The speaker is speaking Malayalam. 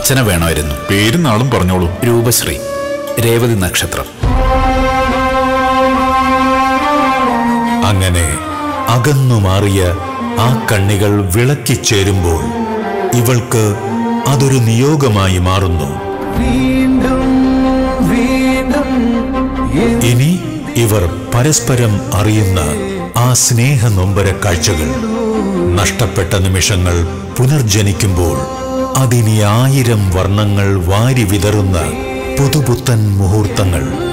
അർച്ചന വേണമായിരുന്നു. പേരും നാളും പറഞ്ഞോളൂ. രൂപശ്രീ, രേവതി നക്ഷത്രം. അങ്ങനെ അകന്നുമാറിയ ആ കണ്ണികൾ വിളക്കിച്ചേരുമ്പോൾ ഇവൾക്ക് അതൊരു നിയോഗമായി മാറുന്നു. ഇനി ഇവർ പരസ്പരം അറിയുന്ന ആ സ്നേഹനൊമ്പര കാഴ്ചകൾ, നഷ്ടപ്പെട്ട നിമിഷങ്ങൾ പുനർജനിക്കുമ്പോൾ അതിനി 1000 വർണ്ണങ്ങൾ വാരി വിതറുന്ന പുതുപുത്തൻ മുഹൂർത്തങ്ങൾ.